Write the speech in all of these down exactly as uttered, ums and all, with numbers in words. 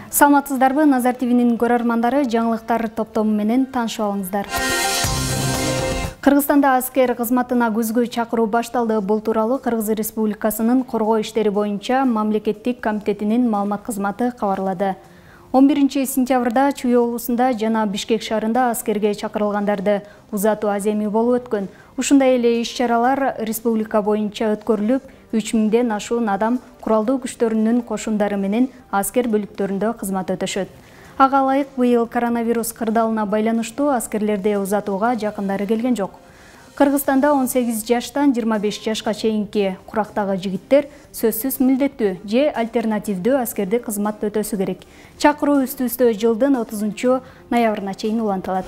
Саламатсыздарбы, Назар ТВнин көрөрмандары, жаңылыктар топтому менен таанышып алыңыздар. Кыргызстанда аскер кызматына күзгү чакыруу башталды. Бул тууралуу Кыргыз Республикасынын коргоо иштери боюнча мамлекеттик комитетинин маалымат кызматы кабарлады. он биринчи сентябрда Чүй облусунда жана Бишкек шаарында аскерге чакырылгандарды узатуу аземи болуп өткөн. Ушундай эле иш-чаралар республика боюнча өткөрүлүп, үч миңден ашуун адам куралдуу күчтөрүнүн кошундары менен аскер бөлүктөрүндө кызмат өтөшөт. Ага ылайык быйыл коронавирус кырдаалына байланыштуу аскерлерди узатууга жакындары келген жок. Кыргызстанда он сегиз жаштан жыйырма беш жашка чейинки курактагы жигиттер сөзсүз милдеттүү же альтернативдүү аскерди кызмат өтөсү керек. Чакыруу үстү-үстө жылдын отузунчу ноябрына чейин улантылат.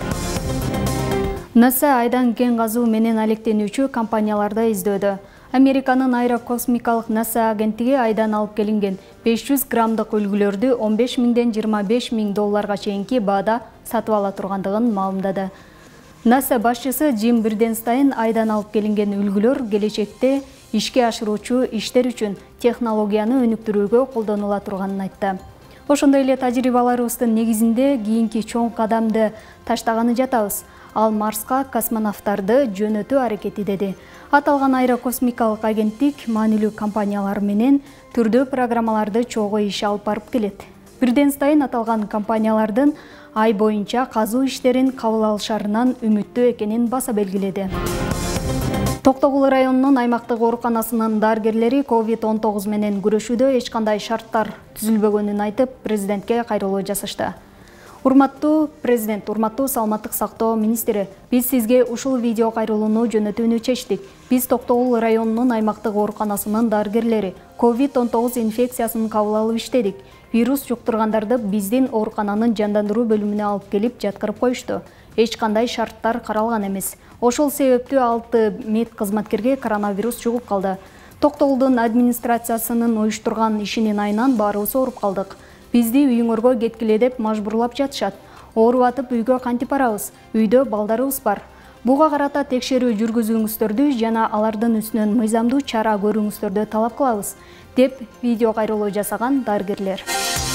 НАСА айдан кен казуу менен алектенүүчү компанияларды издөөдө. Американын аэрокосмикалык НАСА агенттиги айдан алып келинген беш жүз граммдык үлгүлөрдү он беш миңден жыйырма беш миң долларга чейинки баада сатып ала тургандыгын маалымдады. НАСА башчысы Джим Бриденстайн айдан алып келинген үлгүлөр келечекте ишке ашыруучу иштер үчүн технологияны өнүктүрүүгө колдонула турганын айтты. Ошондой эле тажрыйбаларыбыздын негизинде кийинки чоң кадамды таштаганы жатабыз. Ал Марска космонавттарды жөнөтүү аракети деди. Аталган аэрокосмикалык агенттик маанилүү компаниялар менен түрдүү программаларды чогуу иш алып барып келет. Бриденстайн аталган компаниялардын ай боюнча казуу иштерин кабыл алышарынан үмүттүү экенин баса белгиледи. Токтогул районунун аймактык ооруканасынын дарыгерлери ковид он тогуз менен күрөшүүдө эч кандай шарттар түзүлбөгөнүн айтып, президентке кайрылуу жасашты. Урматтуу президент, урматтуу саламаттык сактоо министри, биз сизге ушул видео кайрылууну жөнөтүүнү чечтик. Биз Токтогул районунун аймактык ооруканасынын дарыгерлери ковид он тогуз инфекциясын кабыл алып иштедик. Вирус жуктургандарды биздин оорукананын жандандыруу бөлүмүнө алып келип жаткырып коюшту. Эч кандай шарттар каралган эмес. Ошол себептүү алты мед кызматкерге коронавирус жугуп калды. Токтогулдун администрациясынын уюштурган ишинин айынан баарыбыз ооруп калдык. Бизди үйүңөргө кеткиле деп мажбурлап жатышат. Ооруп атып үйгө кантип барабыз? Үйдө балдарыбыз бар. Буга карата текшерүү жүргүзүүңүздөрдү жана алардын үстүнөн мыйзамдуу чара көрүүңүздөрдү талап кылабыз, деп видео кайрылуу жасаган дарыгерлер.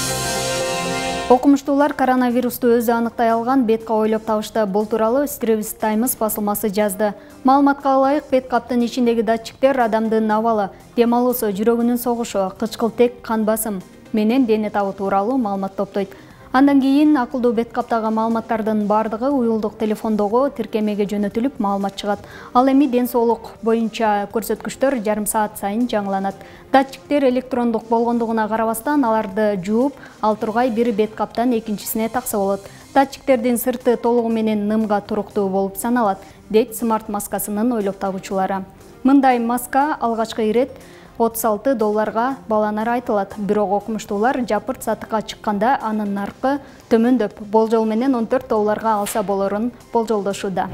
Окумуштуулар коронавирусту өзү аныктай алган беткап ойлоп табышты. Бул тууралуу Strevs Times басылмасы жазды. Маалыматка ылайык, беткаптын ичиндеги датчиктер адамдын абалы, дем алуусу, жүрөгүнүн согушу, кычкылтек, кан басым менен дене табы тууралуу маалымат топтойт. Андан кийин акылдуу беткаптагы маалыматтардын бардыгы уюлдук телефондогу тиркемеге жөнөтүлүп маалымат чыгат. Ал эми ден соолук боюнча көрсөткүчтөр жарым саат сайын жаңыланат. Датчиктер электрондук болгондугуна карабастан аларды жууп, ал тургай бир беткаптан экинчисине такса болот. Датчиктердин сырты толугу менен нымга туруктуу болуп саналат, дейт смарт маскасынын ойлоп табуучулары. Мындай маска алгачкы ирет отуз алты долларга баланары айтылат. Бирок окумуштуулар жапырт сатыкка чыкканда анын наркы төмөндөп, болжол менен он төрт долларга алса болорун болжолдошууда.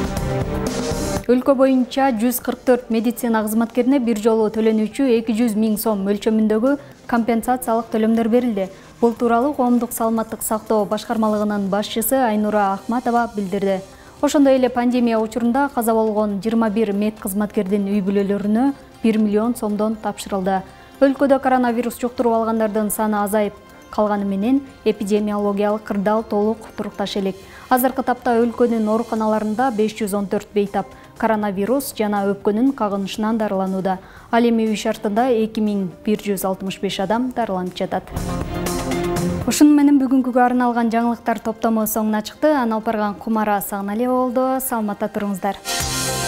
Өлкө боюнча жүз кырк төрт медицина кызматкерине бир жолу төлөнүүчү эки жүз миң сом мөлчөмүндөгү компенсациялык төлөмдөр берилди. Бул тууралуу коомдук саламаттык сактоо башкармалыгынын башчысы Айнура Ахматова билдирди. Ошондой эле пандемия учурунда каза болгон жыйырма бир мед кызматкердин үй бүлөлөрүнө бир миллион сомдон тапшырылды. Өлкөдө коронавирус жуктуруп алгандардын саны азайып калганы менен эпидемиологиялык кырдаал толук турукташа элек. Азыркы тапта өлкөнүн ооруканаларында беш жүз он төрт бейтап коронавирус жана өпкөнүн кагынышынан дарыланууда. Ал эми үй шартында эки миң бир жүз алтымыш беш адам дарыланып жатат. Ушуну менен бүгүнкүгө арналган жаңылыктар топтому соңуна чыкты. Аны алып барган Кумара Сагналиева болду. Саламатта туруңуздар.